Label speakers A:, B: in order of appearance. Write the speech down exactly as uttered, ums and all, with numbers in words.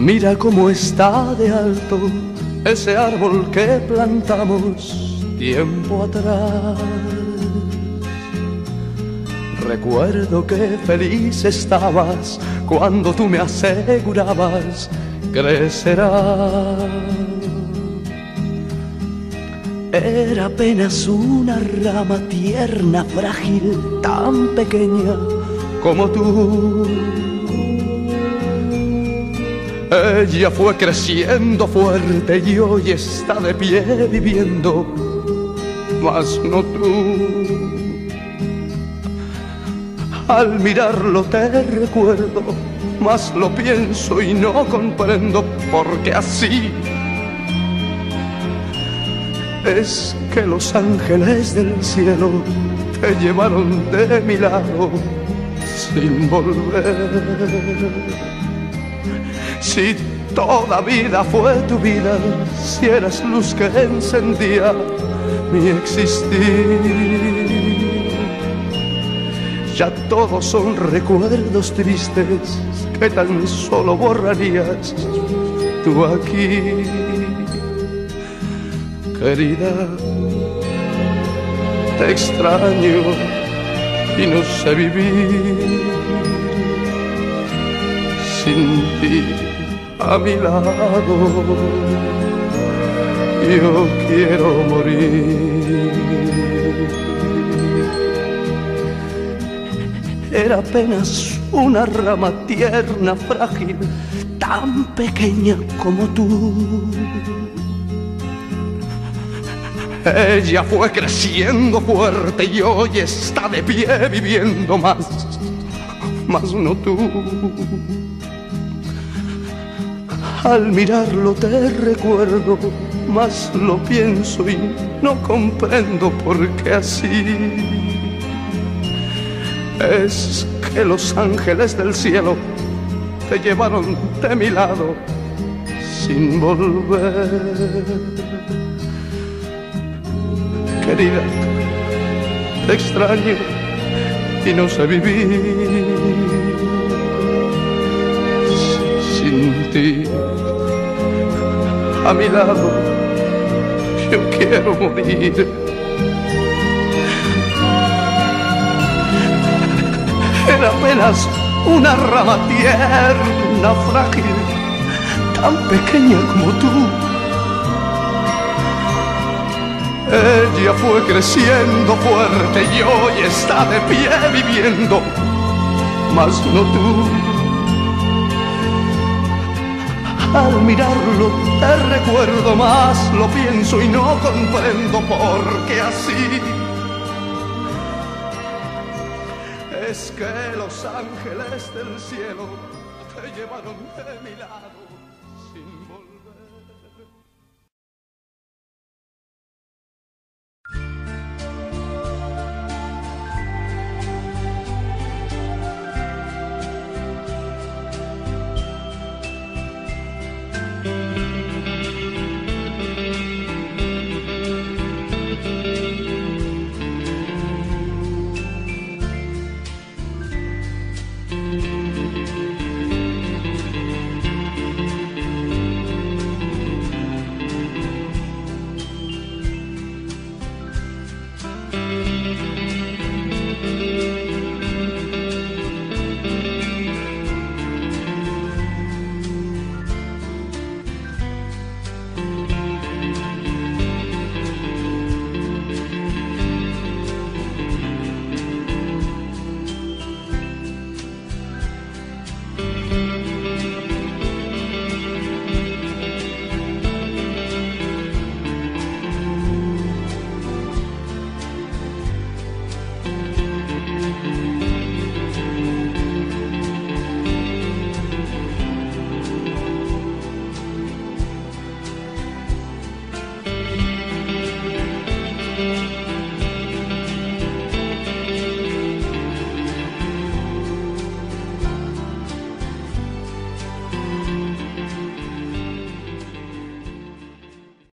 A: Mira cómo está de alto ese árbol que plantamos tiempo atrás. Recuerdo que feliz estabas cuando tú me asegurabas crecerá. Era apenas una rama tierna, frágil, tan pequeña como tú. Ella fue creciendo fuerte y hoy está de pie viviendo, mas no tú. Al mirarlo te recuerdo, mas lo pienso y no comprendo por qué así. Es que los ángeles del cielo te llevaron de mi lado sin volver. Si toda vida fue tu vida, si eras luz que encendía mi existir, ya todos son recuerdos tristes que tan solo borrarías tú aquí. Querida, te extraño y no sé vivir sin ti a mi lado. Yo quiero morir. Era apenas una rama tierna, frágil, tan pequeña como tú. Ella fue creciendo fuerte y hoy está de pie viviendo, más, más no tú. Al mirarlo te recuerdo, mas lo pienso y no comprendo por qué así. Es que los ángeles del cielo te llevaron de mi lado sin volver. Querida, te extraño y no sé vivir sin ti a mi lado. Yo quiero morir. Era apenas una rama tierna, frágil, tan pequeña como tú. Ella fue creciendo fuerte y hoy está de pie viviendo, mas no tú. Al mirarlo te recuerdo, más lo pienso y no comprendo por qué así. Es que los ángeles del cielo te llevaron de mi lado sin volver.